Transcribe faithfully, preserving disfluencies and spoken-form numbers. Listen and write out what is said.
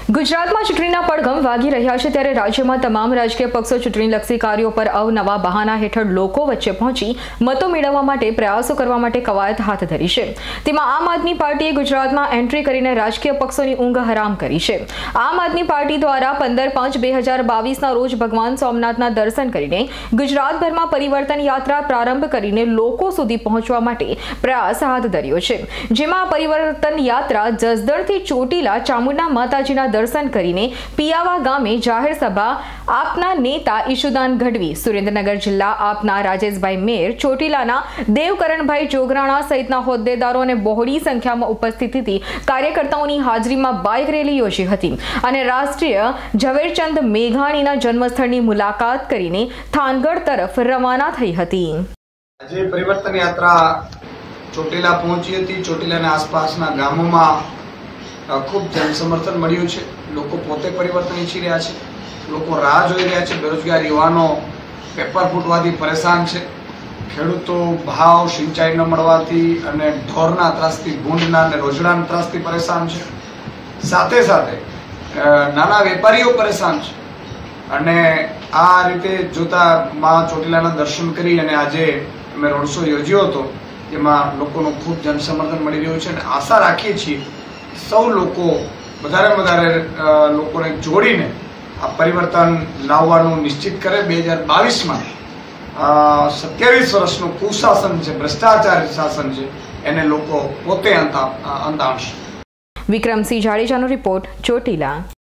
ગુજરાતમાં ચૂંટણીના પડઘમ વાગી રહ્યા છે ત્યારે રાજ્યમાં તમામ રાજકીય પક્ષો ચૂંટણીલક્ષી કાર્યો પર અવનવા બહાના હેઠળ લોકો વચ્ચે પહોંચી મતો મેળવવા માટે પ્રયાસો કરવા માટે કવાયત હાથ ધરી છે। તેમાં આમ આદમી પાર્ટીએ ગુજરાતમાં એન્ટ્રી કરીને રાજકીય પક્ષોની ઊંઘ હરામ કરી છે। આમ આદમી પાર્ટી દ્વારા પંદર પાંચ બે હજાર બાવીસના રોજ ભગવાન સોમનાથના દર્શન કરીને ગુજરાતભરમાં પરિવર્તન યાત્રા પ્રારંભ કરીને લોકો સુધી પહોંચવા માટે પ્રયાસ હાથ ધર્યો છે, જેમાં પરિવર્તન યાત્રા જસદણથી ચોટીલા ચામુંડા માતાજીના દર્શન કરીને પિયાવા ગામે જાહેર સભા આપના નેતા ઈશુદાન ગઢવી, સુરેન્દ્રનગર જિલ્લા આપના રાજેશભાઈ મેર, ચોટીલાના દેવકરણભાઈ જોગરાણા સહિતના હોદ્દેદારો અને બહોળી સંખ્યામાં ઉપસ્થિતિથી કાર્યકર્તાઓની હાજરીમાં બાઇક રેલી યોજી હતી અને રાષ્ટ્રીય ઝવેરચંદ મેઘાણીના જન્મસ્થળની મુલાકાત કરીને થાનગઢ તરફ રવાના થઈ હતી। આજે પરિવર્તન યાત્રા ચોટીલા પહોંચી હતી। ચોટીલાના આસપાસના ગામોમાં ખૂબ જનસમર્થન મળ્યું છે। લોકો પોતે પરિવર્તન ઈચ્છી રહ્યા છે, લોકો રાહ જોઈ રહ્યા છે। બેરોજગાર યુવાનો પેપર ફૂટવાથી પરેશાન છે, ખેડૂતો ભાવ સિંચાઈ ન મળવાથી અને ઢોરના ત્રાસથી, ભૂંડના અને રોજડાના ત્રાસથી પરેશાન છે। સાથે સાથે નાના વેપારીઓ પરેશાન છે અને આ રીતે જોતા માં ચોટીલાના દર્શન કરી અને આજે અમે રોડ શો યોજ્યો હતો, જેમાં લોકોનું ખૂબ જનસમર્થન મળી રહ્યું છે અને આશા રાખીએ છીએ સૌ લોકો વધારે વધારે લોકોને જોડીને આ પરિવર્તન લાવવાનું નિશ્ચિત કરે। બે હજાર બાવીસમાં સત્યાવીસ વર્ષનું કુશાસન છે, ભ્રષ્ટાચાર શાસન છે, એને લોકો પોતે અંત અંત આણશે। વિક્રમસિંહ જાડેજાનો રિપોર્ટ, ચોટીલા।